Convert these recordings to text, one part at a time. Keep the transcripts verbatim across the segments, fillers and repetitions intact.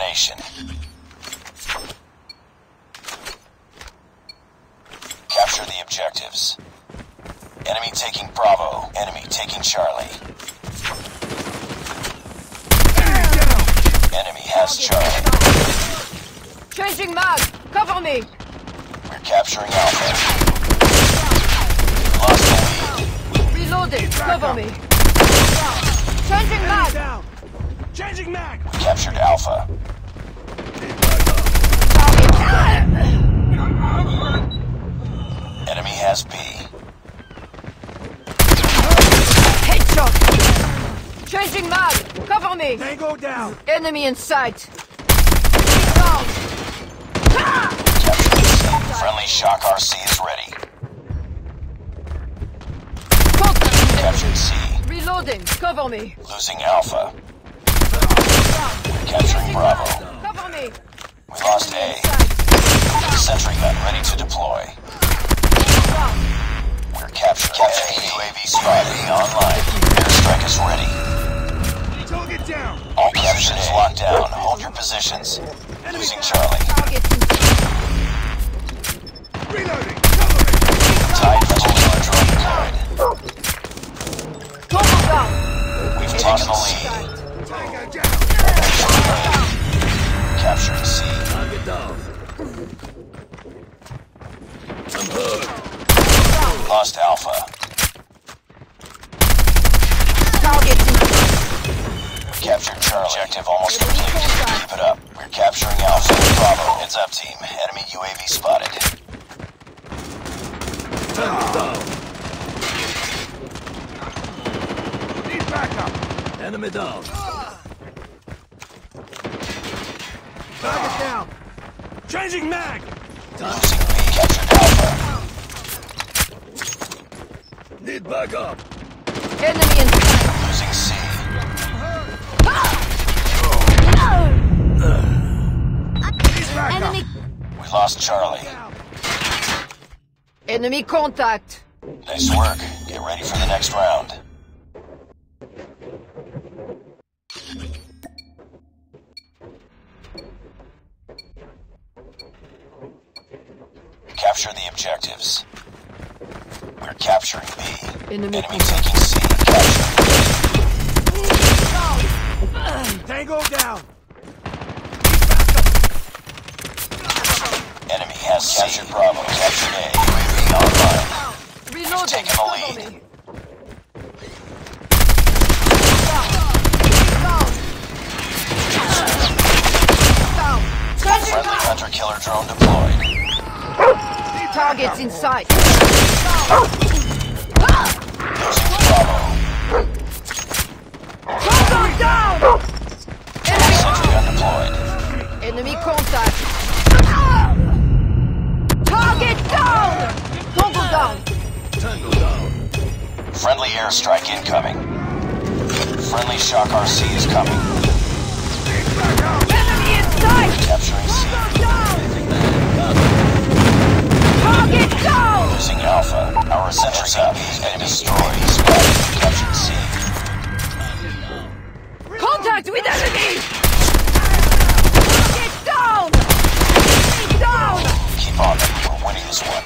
domination. Capture the objectives. Enemy taking Bravo. Enemy taking Charlie. Enemy has Charlie. Changing mag! Cover me! We're capturing Alpha. Lost the lead. Reloading! Cover me! Changing mag! Down. Changing mag! We captured Alpha. Enemy has B. Headshot! Changing mag! Cover me! Tango down! Enemy in sight! Capturing C. Friendly shock R C is ready. Captured C. Reloading! Cover me! Losing Alpha. We're capturing Bravo. Cover me! We lost A. Sentry gun ready to deploy. We're capturing capturing U A V spotted. Online. Airstrike is ready. Target down! All captions locked down. Hold your positions. Losing Charlie. Reloading! Cover me! Tide missile killer drone deployed. Cover down! We've taken the lead. Tango down! Capturing C. Target down. I'm hurt. Lost Alpha. Target Captured Charlie. Objective almost complete. Keep it up. We're capturing Alpha. Bravo. Heads up, team. Enemy U A V spotted. Tango down. Need backup! Enemy down. Target down! Changing mag! Losing B. Captured Alpha. Need backup. Enemy in sight! Losing C. Need backup! Enemy... We lost Charlie. Enemy contact! Nice work. Get ready for the next round. Capture the objectives. We're capturing B. Enemy Enemy taking C. Capture. Tango down! Enemy has captured Bravo. Captured A. U A V online. Reloading! Taking the Cover lead. me! Down! Changing Friendly mag! hunter-killer drone deployed. Targets in sight! Losing Bravo. Tango down! Sentry gun deployed. Enemy contact! Target down! Tango down! Tango down. Friendly airstrike incoming. Friendly shock R C is coming. Enemy in sight! Capturing C. Target down! Losing Alpha. Our sentry's up. Enemy destroyed. Spotted. Captured C. Contact with enemy! Target down! Enemy down! Keep on them. We're winning this one.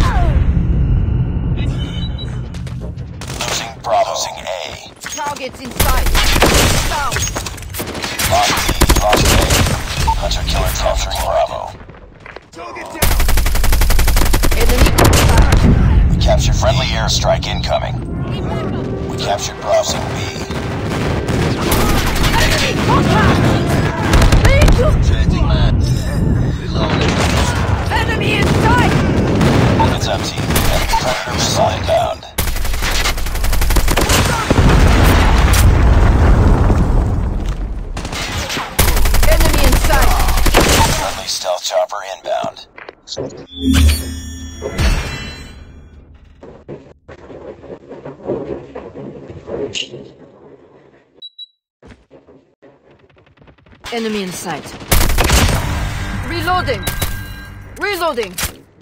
Losing Bravo. Losing A. Targets in sight! Down! Lost B. Lost A. Hunter-killer capturing Bravo. Target down! Enemy contact! We captured friendly airstrike incoming. We captured Bravo. B. Enemy contact! Lead to... Changing mag. Reloading. Enemy in sight! Heads up, team. Enemy Predator missile inbound. Enemy in sight! Friendly stealth chopper inbound. Enemy in sight. Reloading! Reloading!